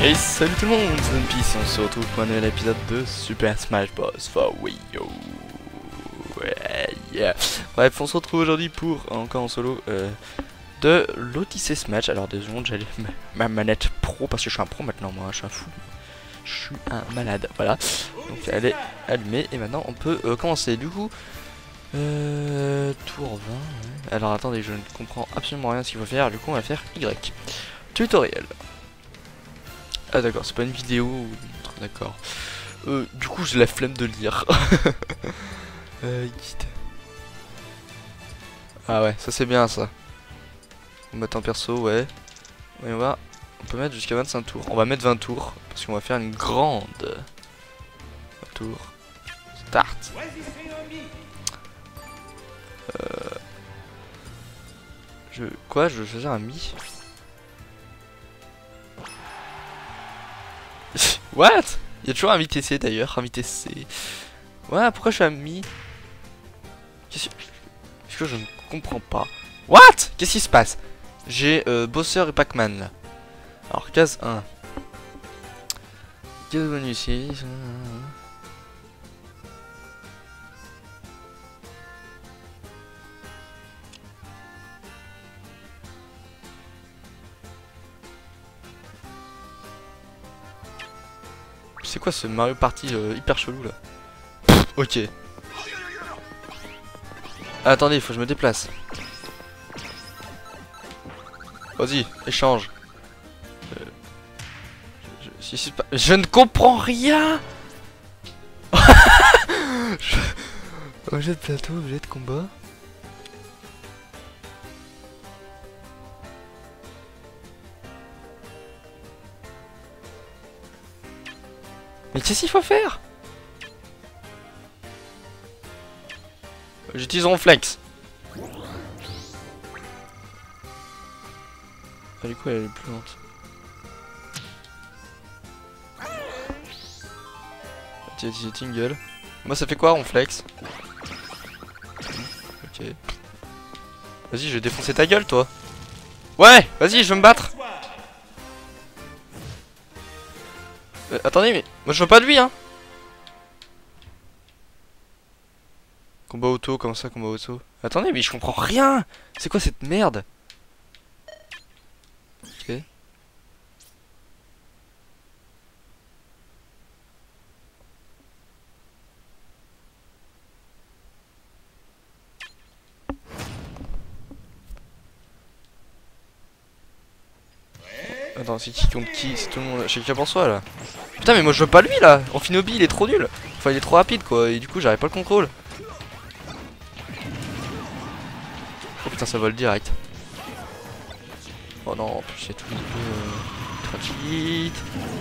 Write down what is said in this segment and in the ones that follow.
Et salut tout le monde, c'est One Piece, on se retrouve pour un nouvel épisode de Super Smash Bros. For Wii U. Yeah. Bref, on se retrouve aujourd'hui pour, encore en solo, de l'Odyssey Smash. Alors 2 secondes, j'allais ma manette pro, parce que je suis un pro maintenant, moi, je suis un fou. Je suis un malade, voilà. Donc elle est allumée, et maintenant on peut commencer. Du coup, tour 20, ouais. Alors attendez, je ne comprends absolument rien à ce qu'il faut faire, du coup on va faire Y. Tutoriel. Ah d'accord, c'est pas une vidéo ou d'accord. Du coup j'ai la flemme de lire. Guide. Ah ouais, ça c'est bien ça. On va mettre en perso, ouais. Et on peut mettre jusqu'à 25 tours. On va mettre 20 tours, parce qu'on va faire une grande 20 tours. Start. Quoi, je veux choisir un Mi. What? Il y a toujours un Mi TC d'ailleurs, un Mi TC. Ouais, pourquoi je suis un Mi? Qu'est-ce que je ne comprends pas? What? Qu'est-ce qui se passe? J'ai Bosseur et Pac-Man là. Alors, case 1. Case bonus ici. C'est quoi ce Mario Party hyper chelou là? Ok. Ah, attendez, il faut que je me déplace. Vas-y, échange. Je ne comprends rien. Objet de plateau, objet de combat. Mais qu'est-ce qu'il faut faire? J'utilise Ronflex. Ah, du coup elle est plus lente. Utiliser Tingle. Moi ça fait quoi Ronflex? Ok. Vas-y, je vais défoncer ta gueule toi. Ouais, vas-y, je veux me battre. Attendez, mais moi je veux pas de lui hein. Combat auto, comment ça combat auto? Attendez, mais je comprends rien. C'est quoi cette merde? Ok. Attends, c'est qui contre qui? C'est tout le monde. Chacun pour soi là. Putain, mais moi je veux pas lui là. Amphinobi il est trop nul. Enfin, il est trop rapide quoi. Et du coup, j'arrive pas le contrôle. Oh putain, ça vole direct. Oh non, en plus c'est tout trop vite.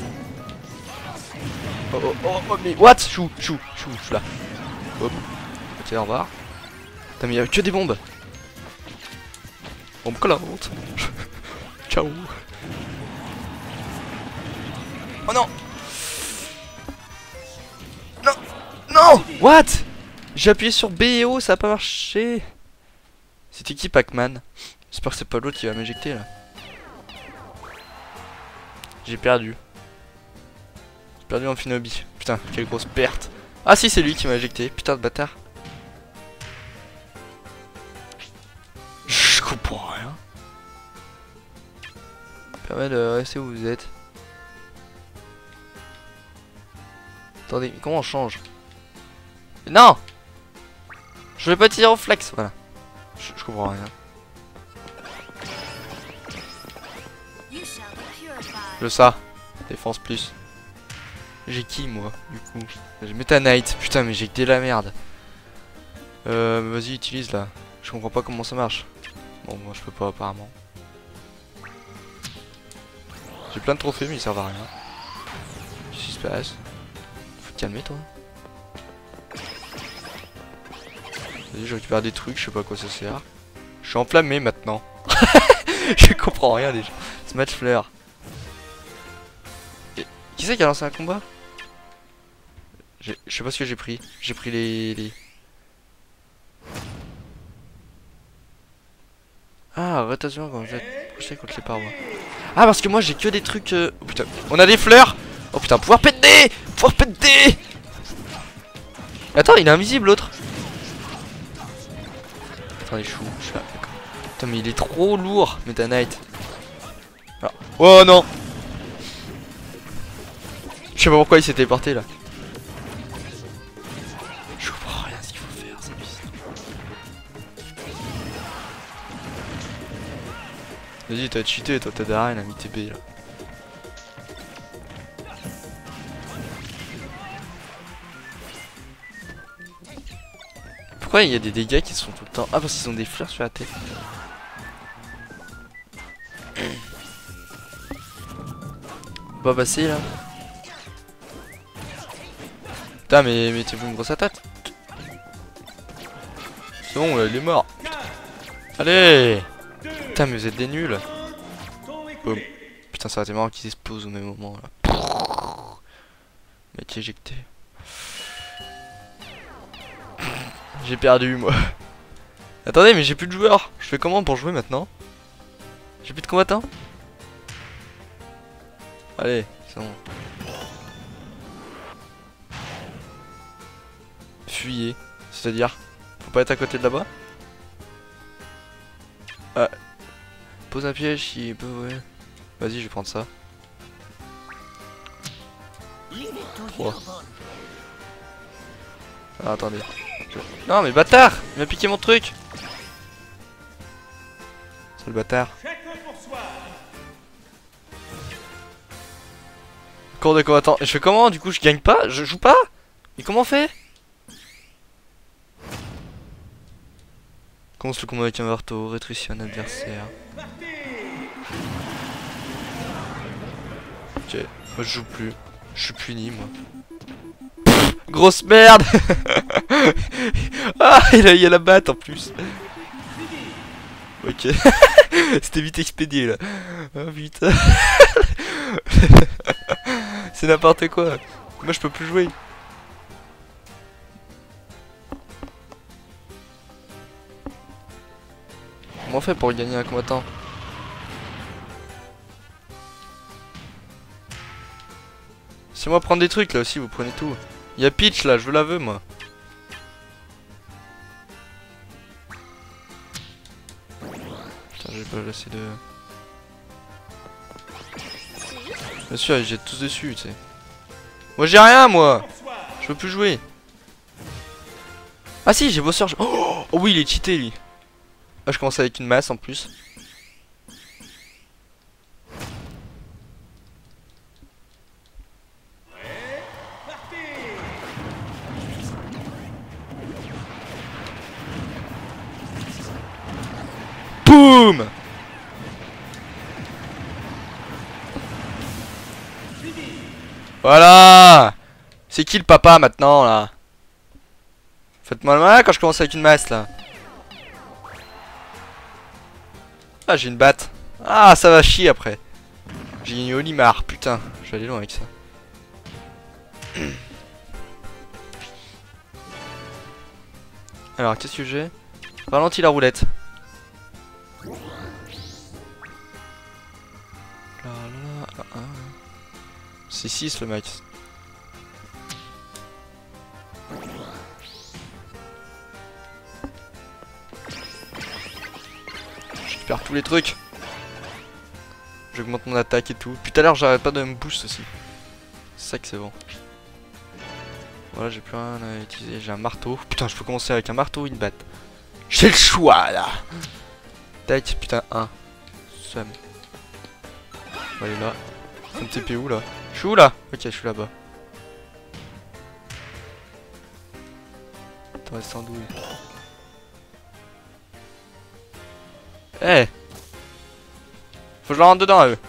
Oh, mais what? Chou, je suis là. Hop. Ok, au revoir. Putain, mais il y a que des bombes. Bombe collante. Ciao. Oh non. Non. Non. What? J'ai appuyé sur B et O, ça a pas marché. C'était qui Pac-Man? J'espère que c'est pas l'autre qui va m'éjecter là. J'ai perdu. J'ai perdu Amphinobi. Putain, quelle grosse perte. Ah si, c'est lui qui m'a éjecté. Putain de bâtard. Je comprends rien. Permet de rester où vous êtes. Attendez, mais comment on change? Non! Je vais pas tirer au flex, voilà. Je comprends rien. Le ça. Défense plus. J'ai qui moi, du coup? J'ai Meta Knight. Putain, mais j'ai que de la merde. Vas-y, utilise là. Je comprends pas comment ça marche. Bon, moi je peux pas apparemment. J'ai plein de trophées, mais ils servent à rien. Qu'est-ce qui se passe? Faut te calmer toi. Vas-y, je récupère des trucs, je sais pas à quoi ça sert. Je suis enflammé maintenant. Je comprends rien déjà. Smash Flare. Et qui c'est qui a lancé un combat? Je sais pas ce que j'ai pris. J'ai pris les... Ah, rotation quand vous êtes accrocher contre les parois. Ah, parce que moi j'ai que des trucs. Oh putain, on a des fleurs. Oh putain, pouvoir péter. Pouvoir péter. Attends, il est invisible l'autre. Attends, il est chou. Je suis là, d'accord. Putain, mais il est trop lourd, Meta Knight. Ah. Oh non. Je sais pas pourquoi il s'est téléporté là. Je comprends rien ce qu'il faut faire, c'est bizarre. Vas-y, t'as cheaté, toi t'as Darren a mis TB là. Pourquoi il y a des dégâts qui se font tout le temps? Ah, parce qu'ils ont des fleurs sur la tête. On va passer là. Putain, mais mettez-vous une grosse attaque. C'est bon, là, il est mort. Putain. Allez. Putain, mais vous êtes des nuls. Boum. Putain, ça aurait été marrant qu'ils explosent au même moment là. Mec éjecté. J'ai perdu moi. Attendez, mais j'ai plus de joueurs. Je fais comment pour jouer maintenant? J'ai plus de combattants. Allez, c'est bon. Fuyez. C'est-à-dire, faut pas être à côté de là-bas. Ah. Pose un piège si peut, ouais. Vas-y, je vais prendre ça. 3. Ah, attendez. Non, mais bâtard! Il m'a piqué mon truc! C'est le bâtard. Cours de combattant. Et je fais comment? Du coup, je gagne pas? Je joue pas? Mais comment on fait? Commence le combat avec un marteau, rétrécit un adversaire. Ok, moi je joue plus. Je suis puni, moi. Pff, grosse merde. Ah, il y a la batte en plus. Ok. C'était vite expédié là. Oh putain. C'est n'importe quoi. Moi je peux plus jouer. Comment on fait pour gagner un combattant? C'est moi prendre des trucs là aussi, vous prenez tout. Il y a Peach là, je veux la veux moi. Putain, j'ai pas laissé de... Bien sûr, ils jettent tous dessus, tu sais. Moi j'ai rien moi. Je peux plus jouer. Ah si, j'ai bosseur. Oh oui, il est cheaté lui. Ah, je commence avec une masse en plus. Boum. Voilà. C'est qui le papa maintenant là? Faites-moi le mal quand je commence avec une masse là. Ah, j'ai une batte. Ah, ça va chier après. J'ai gagné Olimar, putain. Je vais aller loin avec ça. Alors, qu'est-ce que j'ai? Ralentis la roulette. C'est 6 le max. Je récupère tous les trucs. J'augmente mon attaque et tout. Puis tout à l'heure j'arrête pas de me boost aussi. C'est ça que c'est bon. Voilà, j'ai plus rien à utiliser. J'ai un marteau. Putain, je peux commencer avec un marteau ou une batte. J'ai le choix là. Tac, putain, 1. Swam. On va aller là. Ça me TP où là? Je suis où là? Ok, je suis là-bas. Attends, reste en douille. Eh hey. Faut que je la rentre dedans, eux.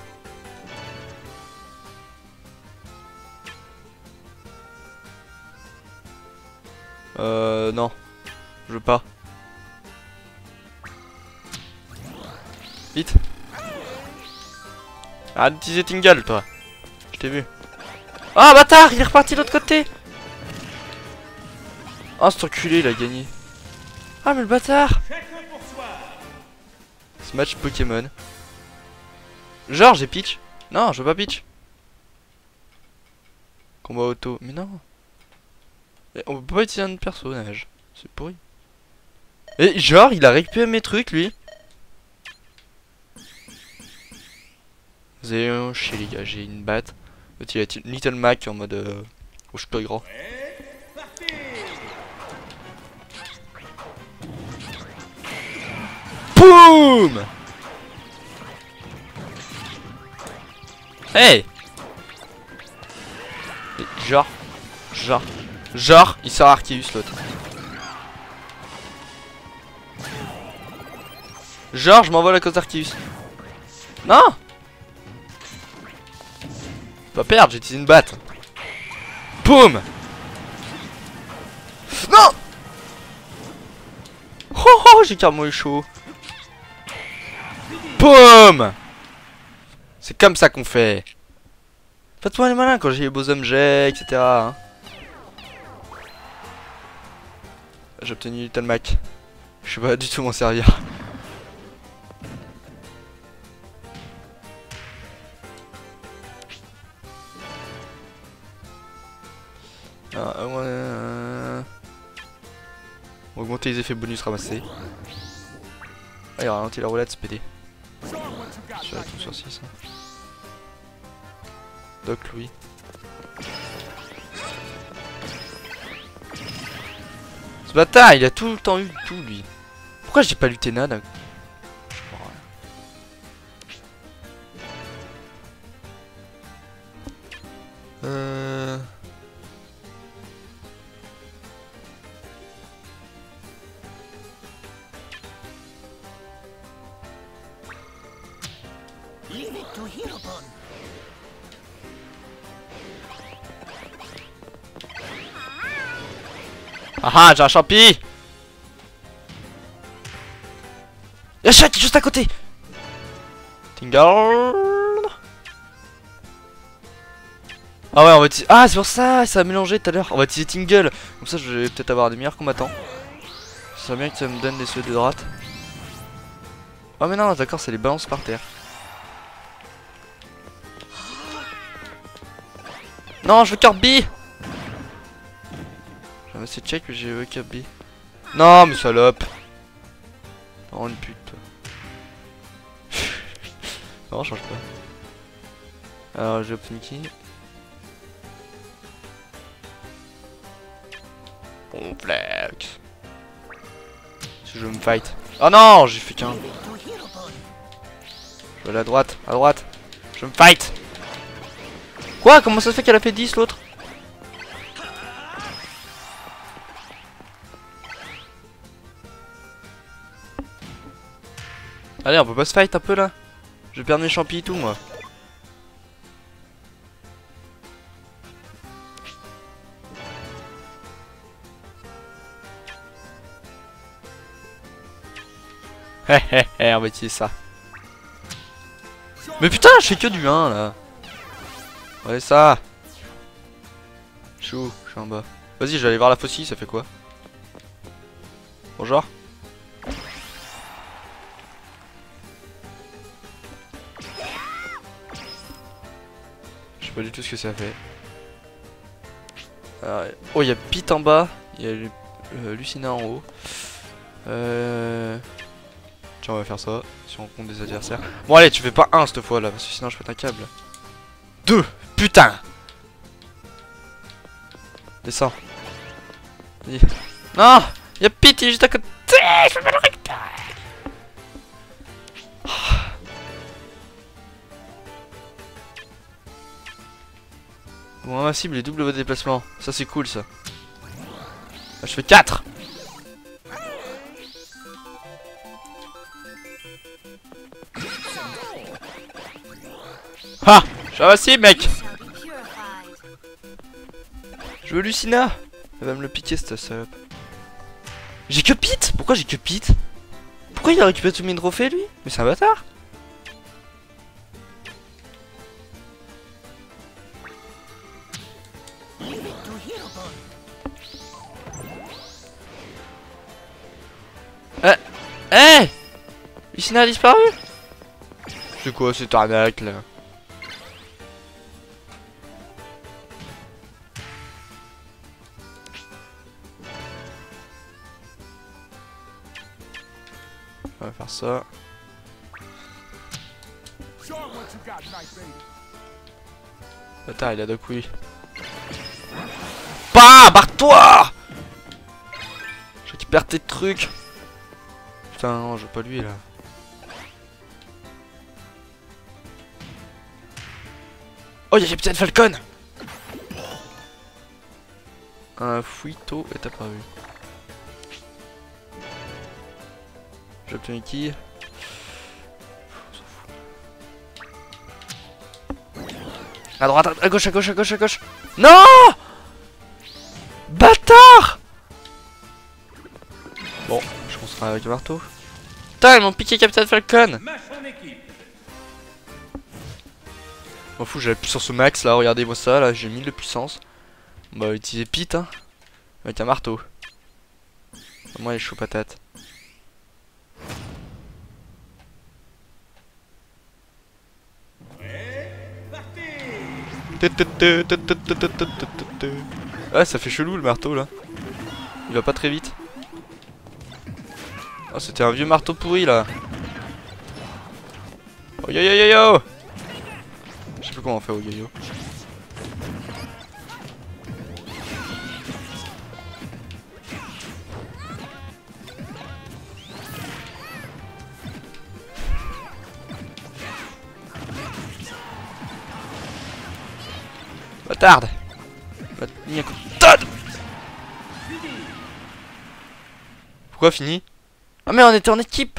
Non. Je veux pas. Vite. Arrête d'utiliser Tingle, toi. Je t'ai vu. Ah, bâtard, il est reparti de l'autre côté. Oh, cet enculé, il a gagné. Ah, mais le bâtard. Ce match Pokémon. Genre j'ai pitch. Non, je veux pas pitch. Combat auto. Mais non. On peut pas utiliser un personnage. C'est pourri. Et genre il a récupéré mes trucs lui. Vous avez un chier les gars, j'ai une batte. Il a une Little Mac en mode oh je suis pas grand. Boum. Hey. Et genre il sort Arceus l'autre. Genre je m'envole à cause d'Arceus. Non. Pas perdre, j'ai utilisé une batte. Boum. Non. Oh j'ai carrément eu chaud. Boum. C'est comme ça qu'on fait. Faites-moi les malins quand j'ai les beaux objets, etc. Hein. J'ai obtenu Little Mac. Je sais pas du tout m'en servir. Augmenter les effets bonus ramassés. Ah, il a ralenti la roulette, c'est pété. Je vais tout sur 6. Hein. Doc Louis. Ce bâtard, il a tout le temps eu tout lui. Pourquoi j'ai pas lutté nada? Ah ah, j'ai un champi. Y'a chat qui est juste à côté. Tingle. Ah ouais, on va utiliser... Ah c'est pour ça, ça a mélangé tout à l'heure. On va utiliser Tingle. Comme ça je vais peut-être avoir des meilleurs combattants. Ça serait bien que ça me donne des souhaits de droite. Oh mais non, d'accord, c'est les balances par terre. Non, je veux Kirby. J'avais assez check mais j'ai eu Kirby. Non mais salope. Oh une pute. Non, change pas. Alors j'ai obtenu qui? Complexe. Si je veux me fight. Oh non, j'ai fait qu'un. Je veux aller à droite, à droite. Je veux me fight. Quoi? Comment ça se fait qu'elle a fait 10 l'autre? Allez, on peut pas se fight un peu là? Je vais perdre mes champis et tout moi. On va utiliser ça. Mais putain, je fais que du 1 là. Ouais, ça. Je suis où? Je suis en bas. Vas-y, je vais aller voir la faucille, ça fait quoi? Bonjour. Je sais pas du tout ce que ça fait. Alors, oh, il y a Pete en bas. Il y a Lucina en haut. Tiens, on va faire ça. Si on compte des adversaires. Bon, allez, tu fais pas 1 cette fois là, parce que sinon je pète un câble. 2. Putain. Descends. Non. Y'a Pete, il est juste à côté. Je peux pas le récupérer. Bon, ma cible est double votre déplacement. Ça c'est cool ça. Là, je fais 4. Ah, je suis invincible mec. Je veux Lucina. Elle va me le piquer cette salope. J'ai que Pete. Pourquoi j'ai que Pete? Pourquoi il a récupéré tous mes trophées lui? Mais c'est un bâtard. Lucina a disparu. C'est quoi cette arnaque là? On va faire ça. Bâtard, il a deux couilles. Bah, barre-toi! Je récupère tes trucs. Putain, non, je veux pas lui là. Oh, y'a Capitaine Falcon! Un fouito est apparu. J'ai obtenu qui? À droite, à gauche, à gauche, à gauche, à gauche. Non! Bâtard! Bon, je commencerai avec le marteau. Putain, ils m'ont piqué Captain Falcon! M'en fous, j'ai la puissance au max là, regardez-moi ça, là j'ai 1000 de puissance. On va utiliser Pete hein, avec un marteau. Moi, il est chaud patate. Ah, ça fait chelou le marteau là. Il va pas très vite. Oh, c'était un vieux marteau pourri là. Oh yo yo yo yo. Je sais plus comment on fait au yo yo. Bâtarde. Va tenir un coup de tonne. Pourquoi fini? Ah mais on était en équipe.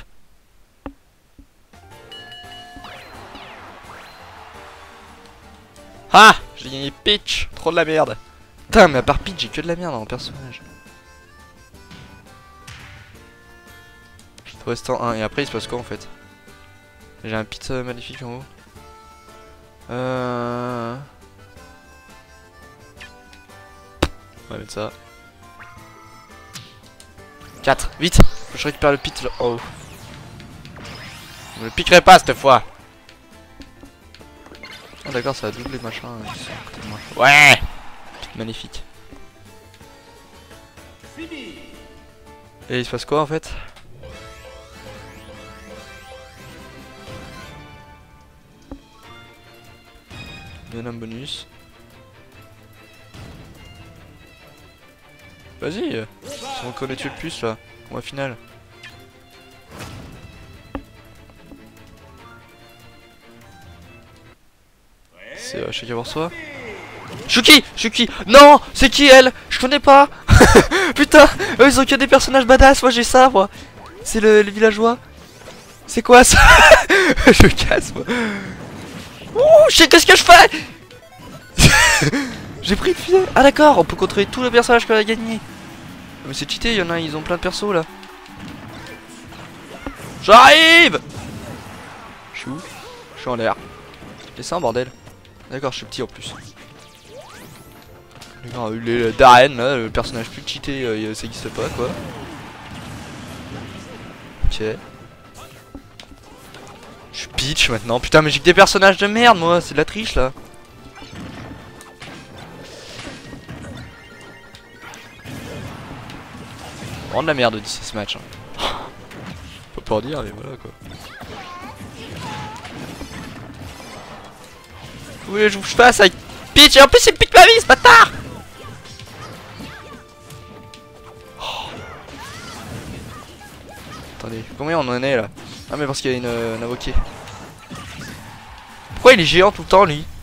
Ah, j'ai gagné Peach. Trop de la merde. Putain, mais à part Peach, j'ai que de la merde dans mon personnage. Faut rester en 1 et après il se passe quoi en fait? J'ai un pit maléfique en haut. On va mettre ça. 4, vite! Je récupère le pit là. Oh. Je ne le piquerai pas cette fois! Ah d'accord, ça a doublé machin. Ouais! Pit magnifique. Et il se passe quoi en fait? Venom bonus. Vas-y, on connaît-tu le plus là? Au final. C'est chacun pour soi. Shuki! Shuki! Non! C'est qui elle? Je connais pas! Putain! Eux ils ont que des personnages badass, moi j'ai ça moi! C'est le villageois! C'est quoi ça? Je casse moi! Ouh! Je sais qu'est-ce que je fais! J'ai pris le filet! Ah d'accord! On peut contrôler tous les personnages qu'on a gagnés! Mais c'est cheaté, y'en a, ils ont plein de persos là! J'arrive! Je suis où? Je suis en l'air. C'est ça un bordel. D'accord, je suis petit en plus. Les Darren là, le personnage plus cheaté, ça existe pas quoi. Ok. Je suis Peach maintenant. Putain, mais j'ai que des personnages de merde moi, c'est de la triche là. Vraiment de la merde d'ici ce match. Hein. Faut pas en dire, mais voilà quoi. Vous voulez que je fasse avec Peach et en plus il me pique ma vie ce bâtard! Oh. Attendez, combien on en est là? Ah mais parce qu'il y a une invoquée. Pourquoi il est géant tout le temps lui?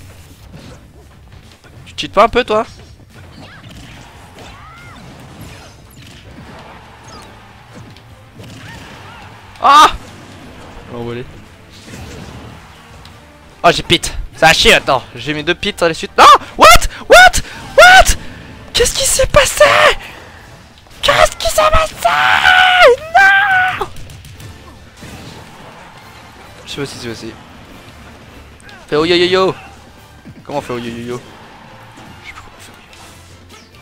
Tu cheats pas un peu toi? Ah! On va envoler. Oh j'ai pit. Ça a chier attends. J'ai mes 2 pits à la suite. Non! What? What? What? Qu'est-ce qui s'est passé? Qu'est-ce qui s'est passé? Non! Je sais pas si c'est passé. Fais oh yo yo yo. Comment on fait oh yo yo yo? Je sais plus comment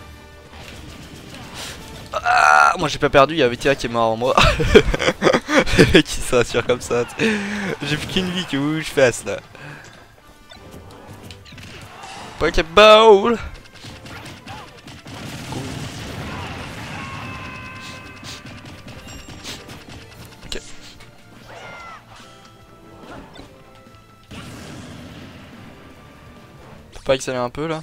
on fait. Ah, moi j'ai pas perdu, il y a Vitia qui est mort en moi. Le mec qui se rassure comme ça. J'ai plus qu'une vie, que vous je fasse là. Pokéball. Ok. Faut pas accélérer un peu là.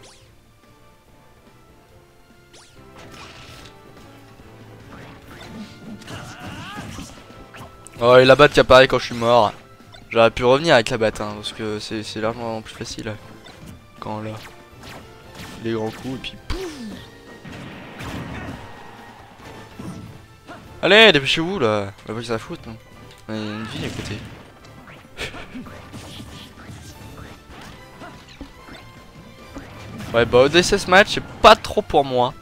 Oh, et la batte qui apparaît quand je suis mort. J'aurais pu revenir avec la batte, hein, parce que c'est largement plus facile. Quand là, les grands coups et puis pouf. Allez, dépêchez-vous là. On va pas que ça foute. Non. Il y a une vie à côté. Ouais, bah ODSS match, c'est pas trop pour moi.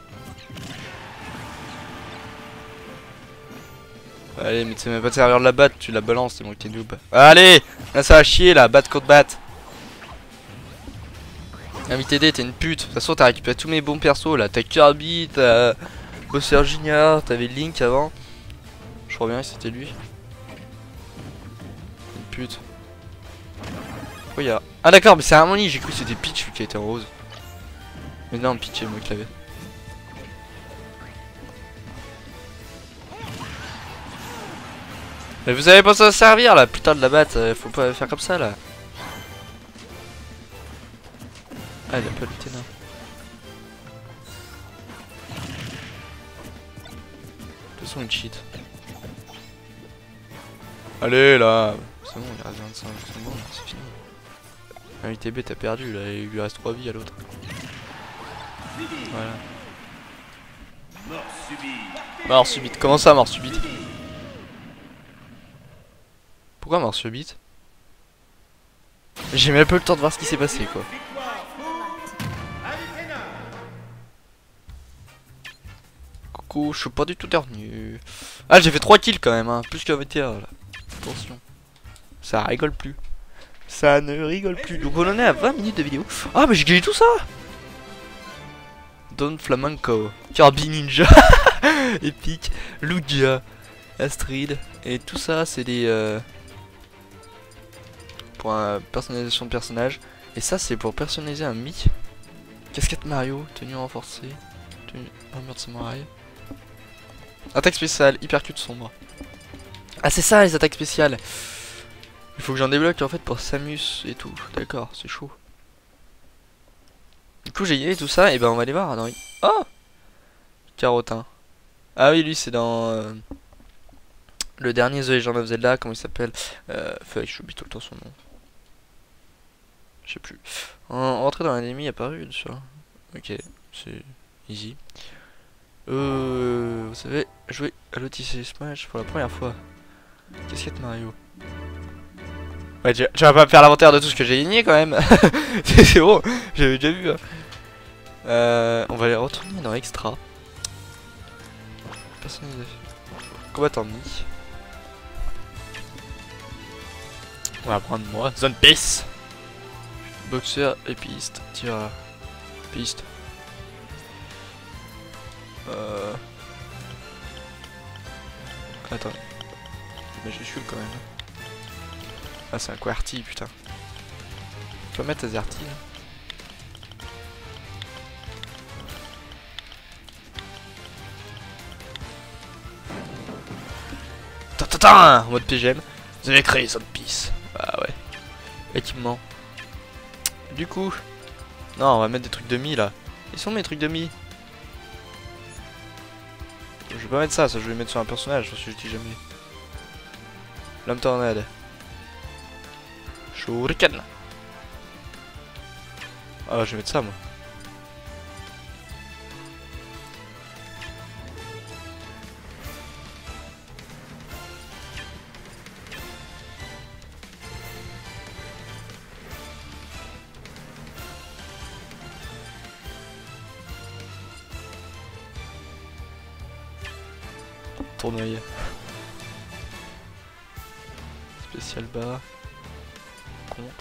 Allez, mais tu sais même pas te servir de la batte, tu la balances, c'est bon que t'es noob. Allez, là ça va chier là, batte contre batte. MITD, t'es une pute. De toute façon, t'as récupéré tous mes bons persos là. T'as Kirby, t'as Bowser Junior, t'avais Link avant. Je crois bien que c'était lui. Une pute. Pourquoi y'a. Ah d'accord, mais c'est Harmony, j'ai cru que c'était Peach qui était rose. Mais non, Peach c'est moi qui l'avais. Mais vous avez pas ça à servir là, putain de la batte, faut pas faire comme ça là. Ah, il a pas lutté là. De toute façon, il cheat. Allez là, c'est bon, il reste 25, c'est bon, c'est fini. Un ITB, t'as perdu là, il lui reste 3 vies à l'autre. Voilà. Mort subite, comment ça, mort subite? Pourquoi mort subite? J'ai même pas eu le temps de voir ce qui s'est passé quoi. Coucou, je suis pas du tout dernier. Ah, j'ai fait 3 kills quand même, hein, plus qu'un VTA là. Attention. Ça rigole plus. Ça ne rigole plus. Donc on en est à 20 minutes de vidéo. Ah, mais j'ai gagné tout ça! Don Flamenco, Kirby Ninja, Epic, Lugia, Astrid. Et tout ça, c'est des. Pour personnalisation de personnage. Et ça, c'est pour personnaliser un Mi. Casquette Mario, tenue renforcée, tenue armure de samouraï. Attaque spéciale, hypercute sombre. Ah, c'est ça les attaques spéciales. Il faut que j'en débloque en fait pour Samus et tout. D'accord, c'est chaud. Du coup, j'ai gagné tout ça. Et ben, on va aller voir. Dans... Oh, Carotin. Ah oui, lui, c'est dans le dernier The Legend of Zelda. Comment il s'appelle? Fuck, j'oublie tout le temps son nom. Je sais plus. Entrer dans l'ennemi apparu, bien sûr. Ok, c'est easy. Vous savez, jouer à l'OTC Smash pour la première fois. Casquette Mario. Ouais, tu vas pas me faire l'inventaire de tout ce que j'ai gagné quand même. C'est bon, j'avais déjà vu. Hein. On va aller retourner dans Extra. Personnalisation. Combattant Mi. On va prendre moi. Zone Peace. Boxer et piste. Tireur. Piste. Attends. Mais je suis quand même. Ah, c'est un QWERTY, putain. Tu vas mettre Azerty là. En mode PGM. Vous avez créé Zone Peace. Ah ouais. Équipement. Du coup. Non, on va mettre des trucs de Mi là. Ils sont mes trucs de Mi. Je vais pas mettre ça, ça je vais mettre sur un personnage parce que je dis jamais. Lame tornade. Shuriken. Ah, je vais mettre ça moi. Tournoyer. Spécial bas. Contre.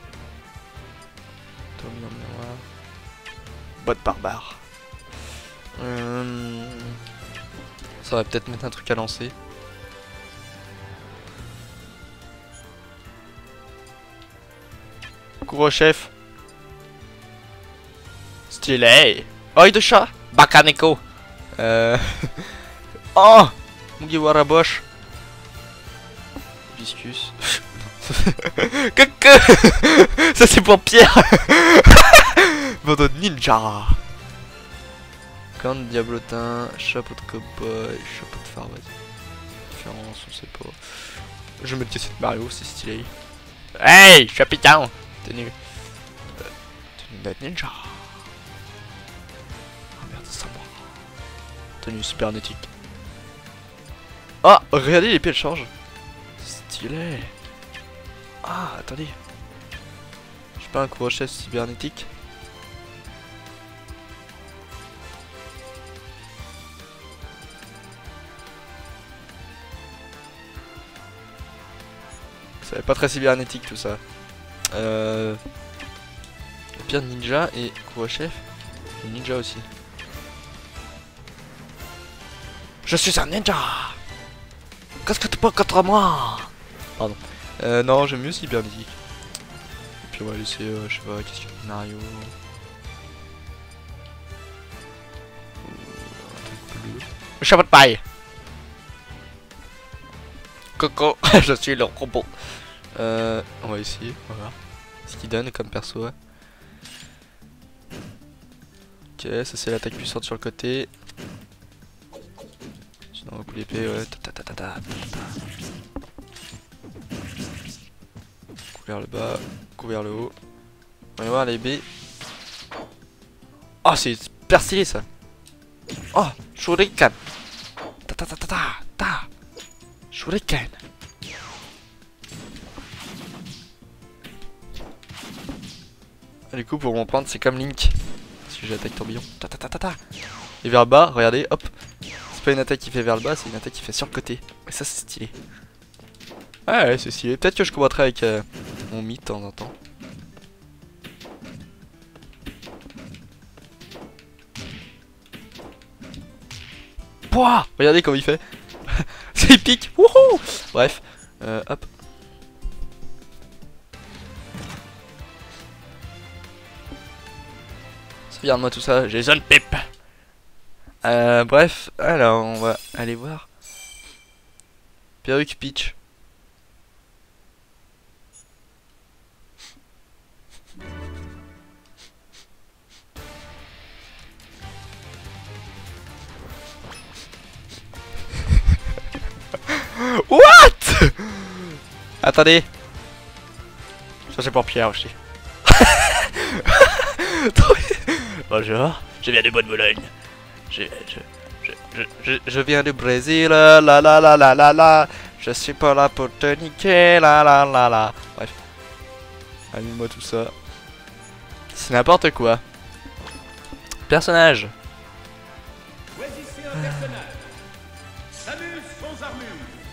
Tommy en miroir. Botte barbare. Ça va peut-être mettre un truc à lancer. couvre-chef. Stylé. Œil de chat. Bakaneko. Oh, Mugiwara Bosch. Viscus. Ça c'est pour Pierre. Bande ninja. Corne de diablotin, chapeau de cowboy, chapeau de phare, vas-y. Différence, on sait pas. Je vais mettre cette Mario, c'est stylé. Hey, chapiton. Tenue. Tenue de ninja. Oh merde, c'est moi. Tenue cybernétique. Ah, regardez, l'épée elle change. Stylé. Ah, attendez. Je sais pas, un couvre-chef cybernétique. Ça va pas très cybernétique tout ça. Pire ninja et couvre-chef. Ninja aussi. Je suis un ninja. Qu'est-ce que tu peux contre moi? Pardon. Non, j'aime mieux cybernétique. Et puis on va laisser, je sais pas, question de Mario. Un truc bleu. Le chapeau de paille. Coco, je suis le robot. On va essayer, on va voir ce qu'il donne comme perso. Ouais. Ok, ça c'est l'attaque puissante sur le côté. Sinon, un coup d'épée, ouais. Coup vers le bas, coup vers le haut. On va voir les B. Oh, c'est super stylé ça. Oh, Shuriken. Shuriken. Du coup, pour mon prendre, c'est comme Link. Si j'attaque tourbillon. Et vers le bas, regardez, hop. C'est pas une attaque qui fait vers le bas, c'est une attaque qui fait sur le côté. Et ça, c'est stylé. Ouais, c'est stylé. Peut-être que je combattrai avec mon Mi de temps en temps. Pouah, regardez comment il fait. C'est épique. Wouhou. Bref, hop. Regarde-moi tout ça, Jason Pip. Bref, alors on va aller voir. Perruque Peach. What? Attendez. Ça c'est pour Pierre aussi. Bonjour, je viens de Bonne-Bologne. Je viens du Brésil, la la la la la la. Je suis pas là pour te niquer, la la la la. Bref. Allume-moi tout ça. C'est n'importe quoi. Personnage. Choisissez un personnage. Samus sans armure.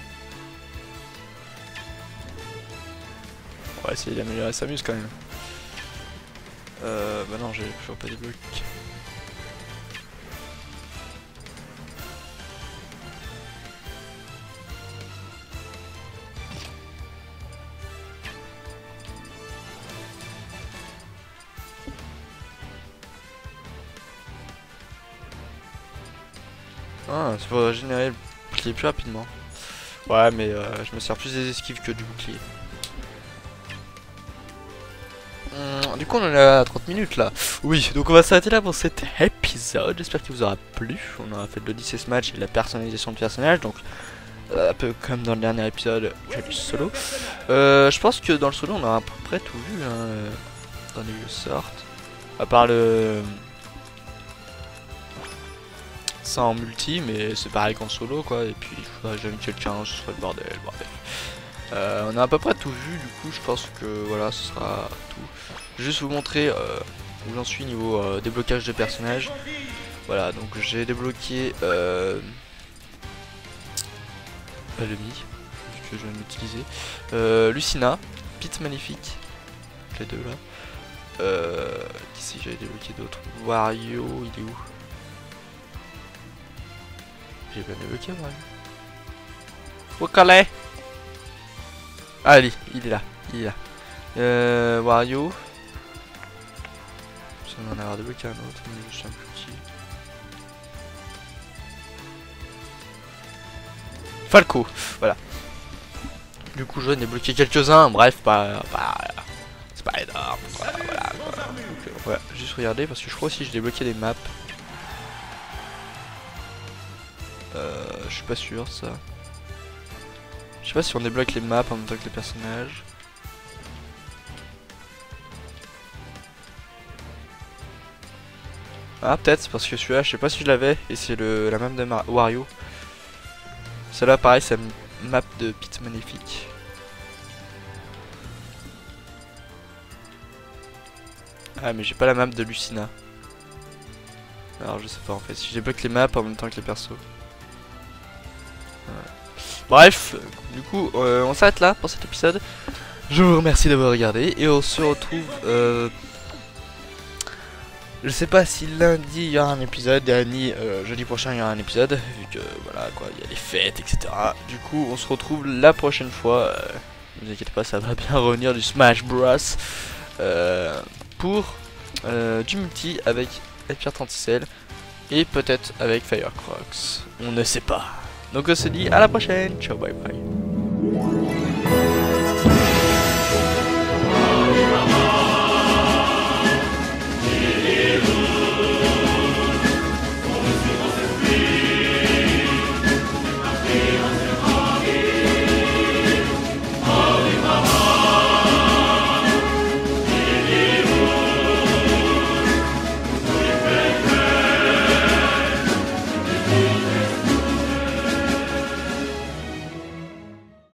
On va essayer d'améliorer Samus quand même. Bah non, j'ai toujours pas débloqué. Ah, c'est pour générer le bouclier plus rapidement. Ouais, mais je me sers plus des esquives que du bouclier. Du coup on en est à 30 minutes là. Oui, donc on va s'arrêter là pour cet épisode. J'espère qu'il vous aura plu. On a fait de l'Odyssey Smash et de la personnalisation de personnage. Donc un peu comme dans le dernier épisode du solo. Je pense que dans le solo on a à peu près tout vu hein, dans les sortes. À part le... ça en multi, mais c'est pareil qu'en solo quoi. Et puis j'aime que le challenge, ce serait le bordel. On a à peu près tout vu, du coup je pense que voilà ce sera tout. Juste vous montrer où j'en suis niveau déblocage de personnages. Voilà, donc j'ai débloqué le Mi que je viens d'utiliser, Lucina, Pete Maléfique, les deux là. Qui c'est que j'avais débloqué d'autres? Wario, il est où? J'ai bien débloqué Wario. Wakale. Allez, il est là, Wario, On en a débloqué un autre, mais je suis un plus petit. Falco, voilà. Du coup, je n'ai bloqué quelques-uns, bref, c'est pas énorme. Voilà, donc, on va juste regarder parce que je crois aussi que j'ai débloqué des maps. Je suis pas sûr ça. Je sais pas si on débloque les maps en même temps que les personnages. Ah peut-être c'est parce que celui-là je sais pas si je l'avais et c'est la map de Wario. Celle-là pareil c'est une map de Pit Magnifique. Ah mais j'ai pas la map de Lucina. Alors je sais pas en fait si je débloque les maps en même temps que les persos. Bref, du coup, on s'arrête là pour cet épisode. Je vous remercie d'avoir regardé et on se retrouve. Je sais pas si lundi il y aura un épisode, ni jeudi prochain il y aura un épisode, vu que voilà quoi, il y a les fêtes, etc. Du coup, on se retrouve la prochaine fois. Ne vous inquiétez pas, ça va bien revenir du Smash Bros. Pour du multi avec Edgar 36L et peut-être avec Firecrocs. On ne sait pas. Donc on se dit à la prochaine, ciao bye bye.